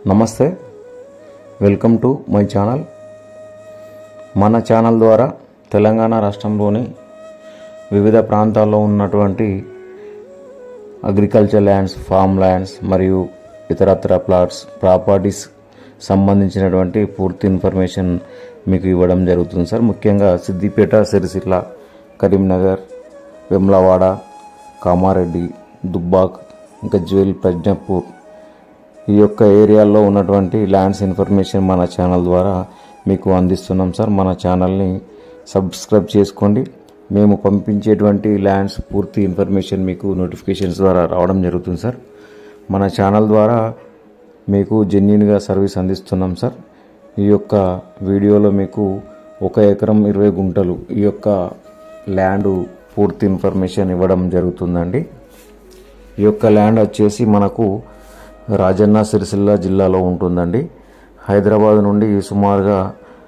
నమస్తే, welcome to my channel. మన channel ద్వారా తెలంగాణ రాష్ట్రంలోని వివిధ ప్రాంతాల్లో ఉన్నటువంటి అగ్రికల్చర్ ల్యాండ్స్, ఫామ్ ల్యాండ్స్ మరియు ఇతరత్ర ప్లాట్స్, ప్రాపర్టీస్ సంబంధించినటువంటి పూర్తి ఇన్ఫర్మేషన్ మీకు ఇవ్వడం జరుగుతుంది సార్. ముఖ్యంగా సిద్దిపేట, సిరిసిల్ల, కరీంనగర్, వెమ్లవాడ, కామారెడ్డి, దుబ్బాక్, ఇంకా జ్వేల్, ప్రజ్ఞపూర్ ఈ యొక్క ఏరియాల్లో ఉన్నటువంటి ల్యాండ్స్ ఇన్ఫర్మేషన్ మన ఛానల్ ద్వారా మీకు అందిస్తున్నాం సార్. మన ఛానల్ని సబ్స్క్రైబ్ చేసుకోండి. మేము పంపించేటువంటి ల్యాండ్స్ పూర్తి ఇన్ఫర్మేషన్ మీకు నోటిఫికేషన్స్ ద్వారా రావడం జరుగుతుంది సార్. మన ఛానల్ ద్వారా మీకు జెన్యూన్గా సర్వీస్ అందిస్తున్నాం సార్. ఈ యొక్క వీడియోలో మీకు 1 ఎకరం 20 గుంటలు ఈ యొక్క ల్యాండ్ పూర్తి ఇన్ఫర్మేషన్ ఇవ్వడం జరుగుతుందండి. ఈ యొక్క ల్యాండ్ వచ్చేసి మనకు రాజన్న సిరిసిల్ల జిల్లాలో ఉంటుందండి. హైదరాబాద్ నుండి సుమారుగా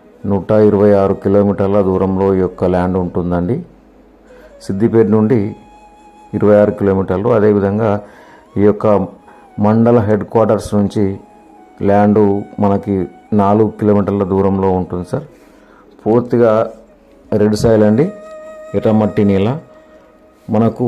126 కిలోమీటర్ల దూరంలో ఈ యొక్క ల్యాండ్ ఉంటుందండి. సిద్దిపేట నుండి 26 కిలోమీటర్లు. అదేవిధంగా ఈ యొక్క మండల హెడ్ క్వార్టర్స్ నుంచి ల్యాండు మనకి 4 కిలోమీటర్ల దూరంలో ఉంటుంది సార్. పూర్తిగా రెడ్ సాయిల్ అండి, ఎర్రమట్టి నేల. మనకు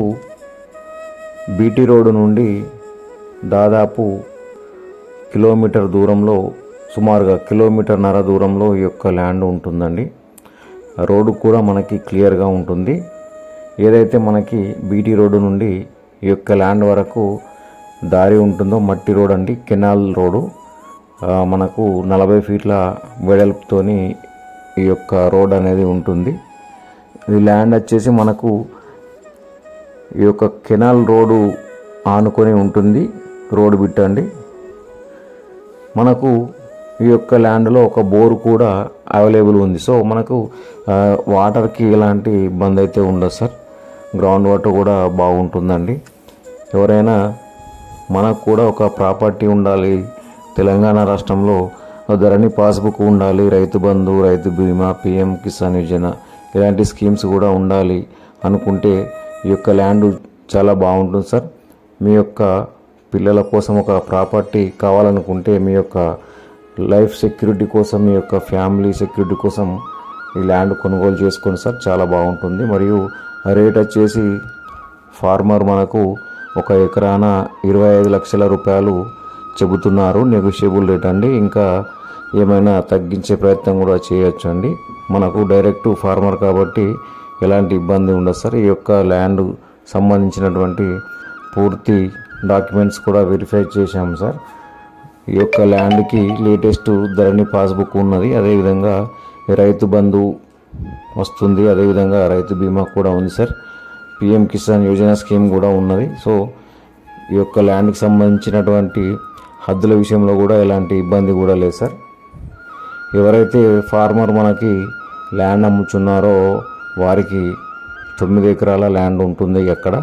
బీటీ రోడ్డు నుండి దాదాపు కిలోమీటర్ దూరంలో, సుమారుగా 1.5 కిలోమీటర్ దూరంలో ఈ యొక్క ల్యాండ్ ఉంటుందండి. రోడ్డు కూడా మనకి క్లియర్గా ఉంటుంది. ఏదైతే మనకి బీటీ రోడ్డు నుండి ఈ యొక్క ల్యాండ్ వరకు దారి ఉంటుందో మట్టి రోడ్ అండి, కెనాల్ రోడ్డు. మనకు 40 ఫీట్ల వెడల్పుతోని ఈ యొక్క రోడ్ అనేది ఉంటుంది. ఈ ల్యాండ్ వచ్చేసి మనకు ఈ యొక్క కెనాల్ రోడ్డు ఆనుకొని ఉంటుంది. రోడ్ బిట్ అండి. మనకు ఈ యొక్క ల్యాండ్లో ఒక బోరు కూడా అవైలబుల్ ఉంది. సో మనకు వాటర్కి ఎలాంటి ఇబ్బంది అయితే ఉండదు సార్. గ్రౌండ్ వాటర్ కూడా బాగుంటుందండి. ఎవరైనా మనకు కూడా ఒక ప్రాపర్టీ ఉండాలి, తెలంగాణ రాష్ట్రంలో ధరణి పాస్బుక్ ఉండాలి, రైతు బంధు, రైతు బీమా, పిఎం కిసాన్ యోజన ఇలాంటి స్కీమ్స్ కూడా ఉండాలి అనుకుంటే ఈ యొక్క ల్యాండ్ చాలా బాగుంటుంది సార్. మీ యొక్క పిల్లల కోసం ఒక ప్రాపర్టీ కావాలనుకుంటే, మీ యొక్క లైఫ్ సెక్యూరిటీ కోసం, మీ యొక్క ఫ్యామిలీ సెక్యూరిటీ కోసం ఈ ల్యాండ్ కొనుగోలు చేసుకోండి సార్. చాలా బాగుంటుంది. మరియు రేట్ వచ్చేసి ఫార్మర్ మనకు 1 ఎకరాన 25 లక్షల రూపాయలు చెబుతున్నారు. నెగోషియబుల్ రేట్ అండి. ఇంకా ఏమైనా తగ్గించే ప్రయత్నం కూడా చేయొచ్చు అండి. మనకు డైరెక్ట్ ఫార్మర్ కాబట్టి ఎలాంటి ఇబ్బంది ఉండదు సార్. ఈ యొక్క ల్యాండ్ సంబంధించినటువంటి పూర్తి డాక్యుమెంట్స్ కూడా వెరిఫై చేశాము సార్. ఈ యొక్క ల్యాండ్కి లేటెస్ట్ ధరణి పాస్బుక్ ఉన్నది. అదేవిధంగా రైతు బంధు వస్తుంది. అదేవిధంగా రైతు బీమా కూడా ఉంది sir. PM Kisan Yojana scheme కూడా ఉన్నది. సో ఈ యొక్క ల్యాండ్కి సంబంధించినటువంటి హద్దుల విషయంలో కూడా ఎలాంటి ఇబ్బంది కూడా లేదు సార్. ఎవరైతే ఫార్మర్ మనకి ల్యాండ్ అమ్ముచున్నారో వారికి 9 ఎకరాల ల్యాండ్ ఉంటుంది. అక్కడ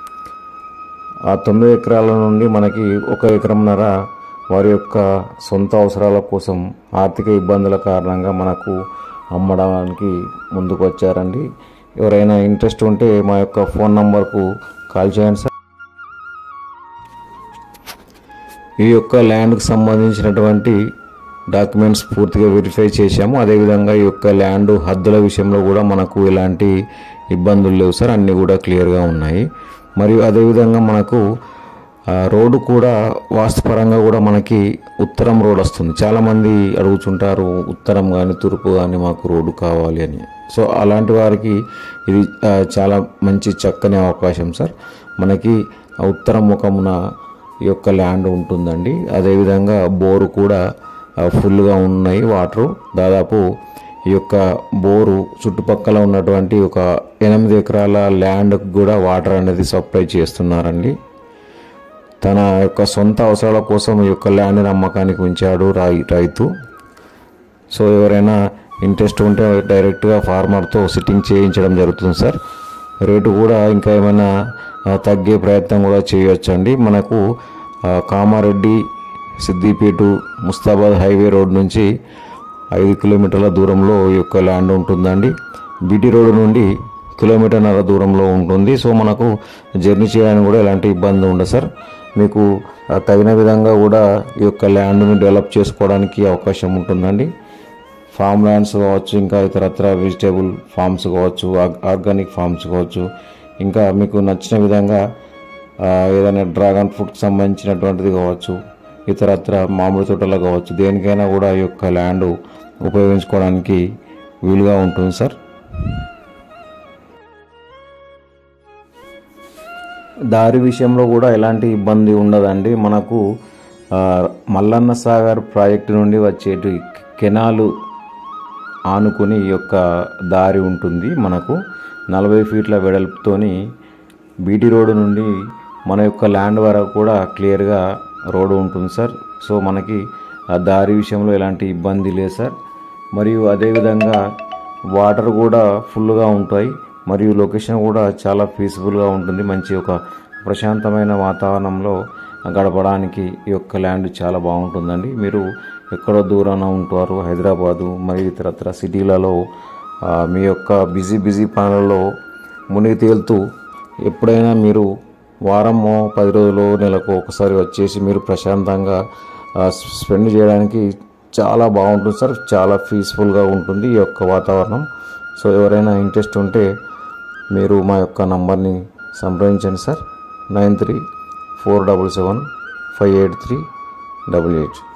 ఆ 9 ఎకరాల నుండి మనకి 1 ఎకరంన్నర వారి యొక్క సొంత అవసరాల కోసం ఆర్థిక ఇబ్బందుల కారణంగా మనకు అమ్మడానికి ముందుకు వచ్చారండి. ఎవరైనా ఇంట్రెస్ట్ ఉంటే మా యొక్క ఫోన్ నంబర్కు కాల్ చేయండి సార్. ఈ యొక్క ల్యాండ్కి సంబంధించినటువంటి డాక్యుమెంట్స్ పూర్తిగా వెరిఫై చేశాము. అదేవిధంగా ఈ యొక్క ల్యాండ్ హద్దుల విషయంలో కూడా మనకు ఎలాంటి ఇబ్బందులు లేవు సార్. అన్నీ కూడా క్లియర్గా ఉన్నాయి. మరియు అదేవిధంగా మనకు రోడ్డు కూడా వాస్తుపరంగా కూడా మనకి ఉత్తరం రోడ్ వస్తుంది. చాలామంది అడుగుతుంటారు, ఉత్తరం కానీ తూర్పు కానీ మాకు రోడ్డు కావాలి అని. సో అలాంటి వారికి ఇది చాలా మంచి చక్కని అవకాశం సార్. మనకి ఉత్తరం ముఖమున ఈ యొక్క ల్యాండ్ ఉంటుందండి. అదేవిధంగా బోరు కూడా ఫుల్గా ఉన్నాయి వాటరు. దాదాపు ఈ యొక్క బోరు చుట్టుపక్కల ఉన్నటువంటి ఒక 8 ఎకరాల ల్యాండ్కి కూడా వాటర్ అనేది సప్లై చేస్తున్నారండి. తన యొక్క సొంత అవసరాల కోసం ఈ యొక్క ల్యాండ్ని అమ్మకానికి ఉంచాడు రైతు. సో ఎవరైనా ఇంట్రెస్ట్ ఉంటే డైరెక్ట్గా ఫార్మర్తో సిట్టింగ్ చేయించడం జరుగుతుంది సార్. రేటు కూడా ఇంకా ఏమైనా తగ్గే ప్రయత్నం కూడా చేయొచ్చండి. మనకు కామారెడ్డి, సిద్దిపేట, ముస్తాబాద్ హైవే రోడ్ నుంచి 5 కిలోమీటర్ల దూరంలో ఈ యొక్క ల్యాండ్ ఉంటుందండి. బీటీ రోడ్డు నుండి 1.5 కిలోమీటర్ల దూరంలో ఉంటుంది. సో మనకు జర్నీ చేయడానికి కూడా ఎలాంటి ఇబ్బంది ఉండదు సార్. మీకు తగిన విధంగా కూడా ఈ యొక్క ల్యాండ్ని డెవలప్ చేసుకోవడానికి అవకాశం ఉంటుందండి. ఫామ్ ల్యాండ్స్ కావచ్చు, ఇంకా ఇతరత్ర వెజిటేబుల్ ఫార్మ్స్ కావచ్చు, ఆర్గానిక్ ఫార్మ్స్ కావచ్చు, ఇంకా మీకు నచ్చిన విధంగా ఏదైనా డ్రాగన్ ఫ్రూట్కి సంబంధించినటువంటిది కావచ్చు, ఇతరత్ర మామిడి తోటలు కావచ్చు, దేనికైనా కూడా ఈ యొక్క ల్యాండ్ ఉపయోగించుకోవడానికి వీలుగా ఉంటుంది సార్. దారి విషయంలో కూడా ఎలాంటి ఇబ్బంది ఉండదండి. మనకు మల్లన్న సాగర్ ప్రాజెక్టు నుండి వచ్చేటి కెనాలు ఆనుకొని ఈ యొక్క దారి ఉంటుంది. మనకు 40 ఫీట్ల వెడల్పుతోని బీటీ రోడ్డు నుండి మన యొక్క ల్యాండ్ వరకు కూడా క్లియర్గా రోడ్డు ఉంటుంది సార్. సో మనకి ఆ దారి విషయంలో ఎలాంటి ఇబ్బంది లేదు సార్. మరియు అదేవిధంగా వాటర్ కూడా ఫుల్గా ఉంటాయి. మరియు లొకేషన్ కూడా చాలా పీస్ఫుల్గా ఉంటుంది. మంచి ఒక ప్రశాంతమైన వాతావరణంలో గడపడానికి ఈ యొక్క ల్యాండ్ చాలా బాగుంటుందండి. మీరు ఎక్కడో దూరాన ఉంటారు, హైదరాబాదు మరియు ఇతరత్ర సిటీలలో మీ యొక్క బిజీ పనులలో మునిగి తేలుతూ ఎప్పుడైనా మీరు వారమో 10 రోజులు నెలకు ఒకసారి వచ్చేసి మీరు ప్రశాంతంగా స్పెండ్ చేయడానికి చాలా బాగుంటుంది సార్. చాలా పీస్ఫుల్గా ఉంటుంది ఈ యొక్క వాతావరణం. సో ఎవరైనా ఇంట్రెస్ట్ ఉంటే మీరు మా యొక్క నంబర్ని సంప్రదించండి సార్. 9347758388.